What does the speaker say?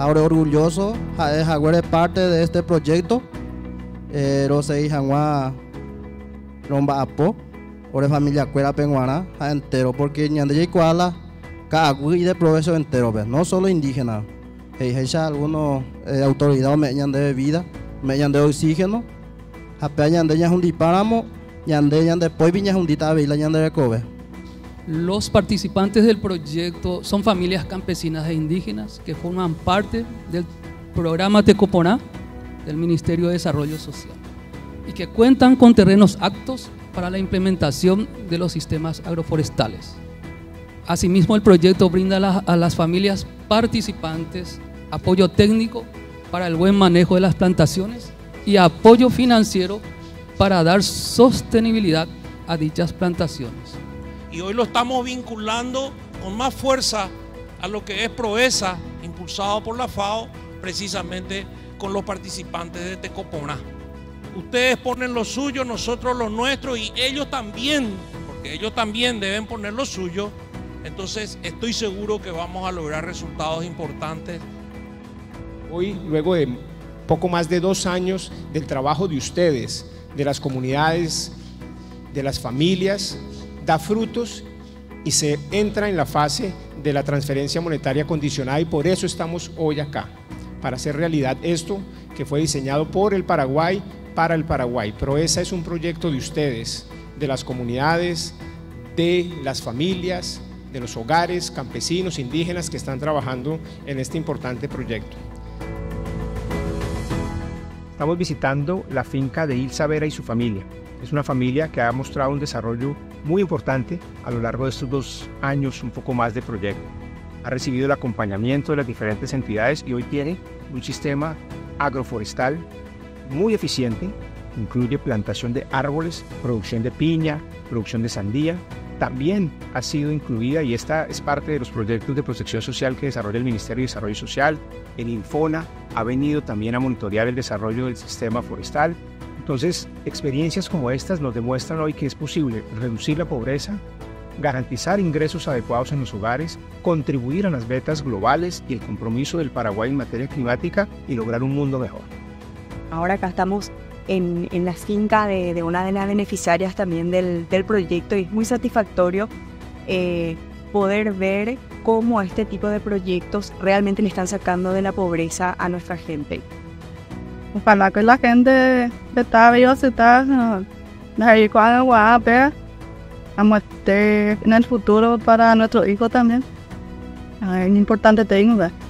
ahora orgulloso de parte de este proyecto. Rosei Hangua Romba Apo, Ore familia Cuera Penguana, entero, porque ñande Kuala, Kaagui de progreso entero, no solo indígena. Ya algunos autoridades me ñande de vida, me ñande de oxígeno, Japea ñande ya un dipáramo, ñande pues viña un dita vila ñande de Kobe. Los participantes del proyecto son familias campesinas e indígenas que forman parte del programa Tecoponá del Ministerio de Desarrollo Social y que cuentan con terrenos aptos para la implementación de los sistemas agroforestales. Asimismo, el proyecto brinda a las familias participantes apoyo técnico para el buen manejo de las plantaciones y apoyo financiero para dar sostenibilidad a dichas plantaciones. Y hoy lo estamos vinculando con más fuerza a lo que es Proeza, impulsado por la FAO, precisamente con los participantes de Tecoponá. Ustedes ponen lo suyo, nosotros lo nuestro y ellos también, porque ellos también deben poner lo suyo. Entonces estoy seguro que vamos a lograr resultados importantes. Hoy, luego de poco más de 2 años del trabajo de ustedes, de las comunidades, de las familias, da frutos y se entra en la fase de la transferencia monetaria condicionada y por eso estamos hoy acá, para hacer realidad esto que fue diseñado por el Paraguay, para el Paraguay. Proeza es un proyecto de ustedes, de las comunidades, de las familias, de los hogares campesinos, indígenas que están trabajando en este importante proyecto. Estamos visitando la finca de Ilsa Vera y su familia. Es una familia que ha mostrado un desarrollo muy importante a lo largo de estos 2 años, un poco más de proyecto. Ha recibido el acompañamiento de las diferentes entidades y hoy tiene un sistema agroforestal muy eficiente. Incluye plantación de árboles, producción de piña, producción de sandía. También ha sido incluida, y esta es parte de los proyectos de protección social que desarrolla el Ministerio de Desarrollo Social. El Infona ha venido también a monitorear el desarrollo del sistema forestal. Entonces, experiencias como estas nos demuestran hoy que es posible reducir la pobreza, garantizar ingresos adecuados en los hogares, contribuir a las metas globales y el compromiso del Paraguay en materia climática y lograr un mundo mejor. Ahora acá estamos en la finca de una de las beneficiarias también del proyecto y es muy satisfactorio poder ver cómo este tipo de proyectos realmente le están sacando de la pobreza a nuestra gente. Ojalá que la gente de esta biodiversidad de Guadalupe vamos a estar en el futuro para nuestros hijos también. Es importante tenerlo.